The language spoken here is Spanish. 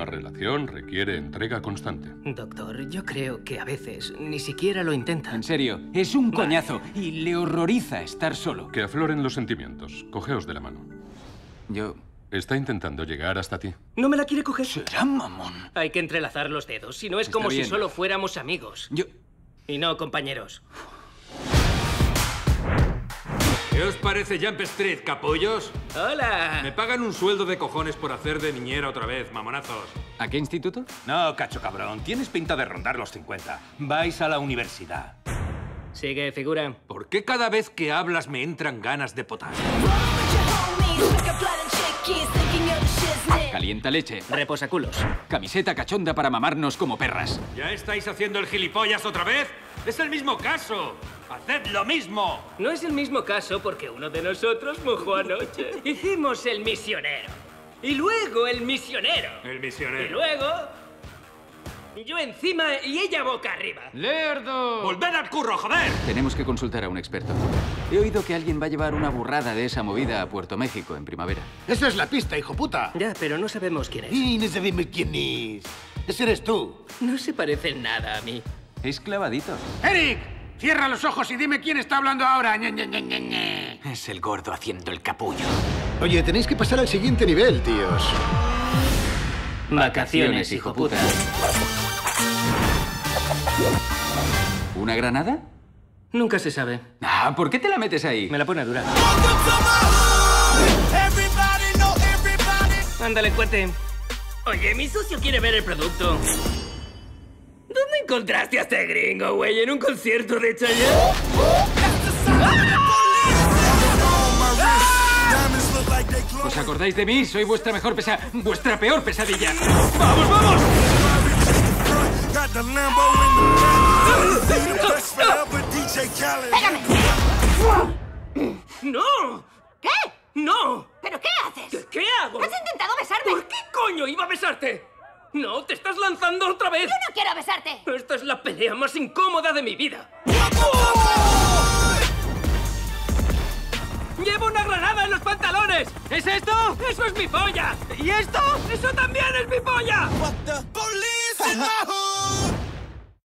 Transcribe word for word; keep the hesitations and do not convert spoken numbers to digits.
Una relación requiere entrega constante. Doctor, yo creo que a veces ni siquiera lo intenta. En serio, es un coñazo y le horroriza estar solo. Que afloren los sentimientos. Cogeos de la mano. Yo... Está intentando llegar hasta ti. ¿No me la quiere coger? Será mamón. Hay que entrelazar los dedos, si no es Está como bien. si solo fuéramos amigos. Yo... Y no compañeros. ¿Qué os parece Jump Street, capullos? ¡Hola! Me pagan un sueldo de cojones por hacer de niñera otra vez, mamonazos. ¿A qué instituto? No, cacho cabrón, tienes pinta de rondar los cincuenta. Vais a la universidad. Sigue, figura. ¿Por qué cada vez que hablas me entran ganas de potar? Calienta leche. Reposaculos. Camiseta cachonda para mamarnos como perras. ¿Ya estáis haciendo el gilipollas otra vez? ¡Es el mismo caso! ¡Haced lo mismo! No es el mismo caso porque uno de nosotros mojó anoche. Hicimos el misionero. Y luego el misionero. El Y misionero. luego... yo encima y ella boca arriba. ¡Lerdo! ¡Volved al curro, joder! Tenemos que consultar a un experto. He oído que alguien va a llevar una burrada de esa movida a Puerto México en primavera. Esa es la pista, hijo puta. Ya, pero no sabemos quién es. Y no sabemos quién es. Ese eres tú. No se parece en nada a mí. Es clavadito. ¡Eric! Cierra los ojos y dime quién está hablando ahora. Ñe, Ñe, Ñe, Ñe, Ñe. Es el gordo haciendo el capullo. Oye, tenéis que pasar al siguiente nivel, tíos. Vacaciones, hijo puta. ¿Una granada? Nunca se sabe. Ah, ¿por qué te la metes ahí? Me la pone dura. Ándale, cuate. Oye, mi socio quiere ver el producto. ¿Dónde encontraste a este gringo, güey? ¿En un concierto de Chayanne? ¿Os acordáis de mí? Soy vuestra mejor pesa... vuestra peor pesadilla. ¡Vamos, vamos! ¡No! ¿Qué? ¡No! ¿Pero qué haces? ¿Qué, qué hago? ¿Has intentado besarme? ¿Por qué coño iba a besarte? ¡No! ¡Te estás lanzando otra vez! Yo no quiero besarte. Esta es la pelea más incómoda de mi vida. ¡Llevo una granada en los pantalones! ¿Es esto? ¡Eso es mi polla! ¿Y esto? ¡Eso también es mi polla! What the police in my hood.